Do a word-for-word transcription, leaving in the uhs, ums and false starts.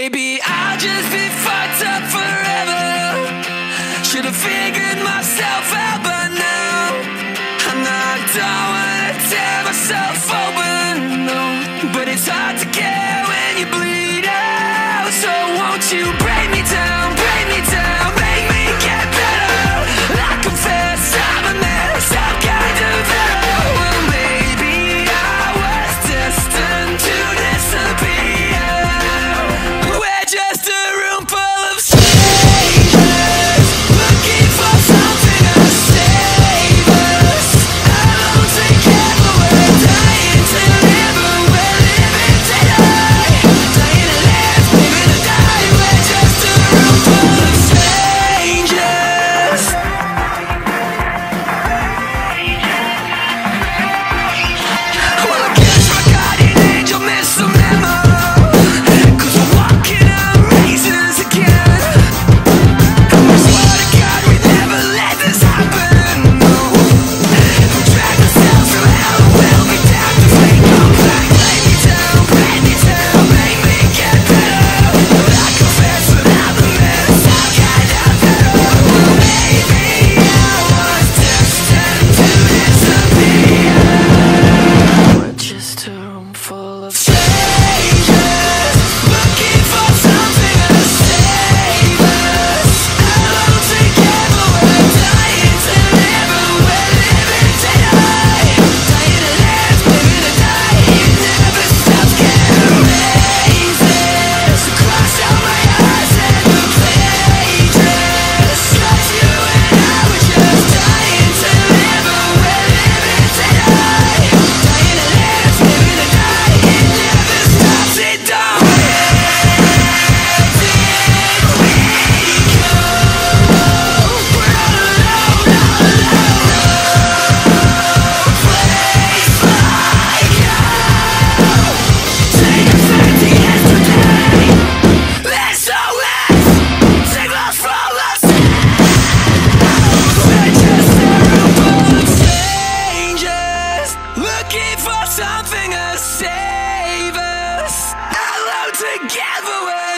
maybe I'll just be fucked up forever. Should've figured myself out by now. I'm not, don't wanna tear myself open, no. But it's hard to care when you bleed out. So won't you break me down, break me down, make me get better. I confess I'm a mess, I'm kind of better. Well, maybe I was destined to disappear. We're just a room full of strangers, looking for something to save us. Alone together, we're dying to live, but we're living to die. Dying to live, living to die. We're just a room full of strangers. Well, I guess my guardian angel missed the memo, 'cause we're walking on raisins again. And I swear to God we never let this happen, no. We drag ourselves from hell and we'll be damned if we come back. Lay me down, break me down, make me get better. I confess without the mess, I'm kind of better. Well, maybe I was destined to disappear. We're just a room full of strangers, looking for something to save us. Alone together, we're dying to live, but we're living to die. Dying to live, living to die. It never stops getting raises across all my eyes and the pages. 'Cause you and I were just dying to live, but we're living to die. Dying to live, living to die. It never stops, it don't end. Did we go? We're all alone, all alone. Place like hell. Take us back to yesterday. Let's always save us from ourselves. We're just a room full of strangers, looking for something to save us. Alone together, we're